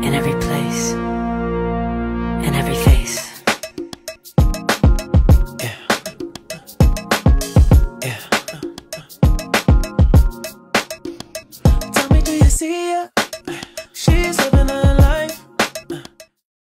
in every place, in every face. Yeah. Yeah. Tell me, do you see her? She's living